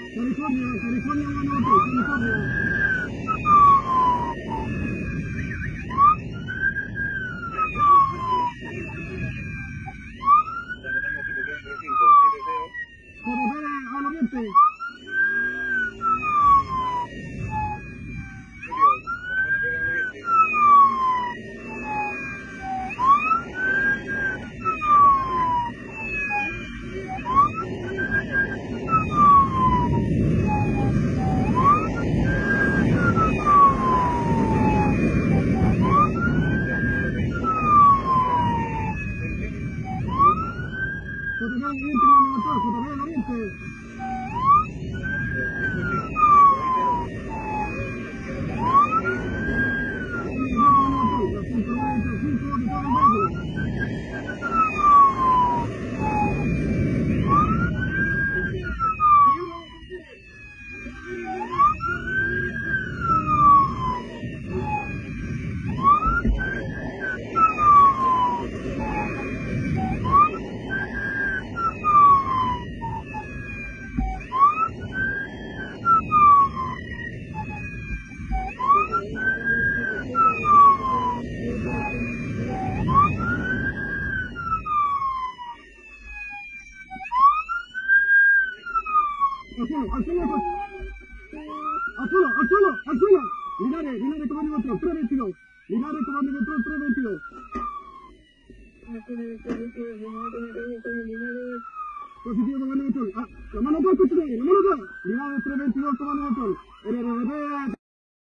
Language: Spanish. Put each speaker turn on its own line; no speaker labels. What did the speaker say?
California, California, California. Corre al oriente. Cotonou oriente, navegador, Cotonou oriente. Al suelo. Linares, comando control, 322. Linares, comando control, 322. Positivo, comando control. La mano atrás, Linares, 322, comando control.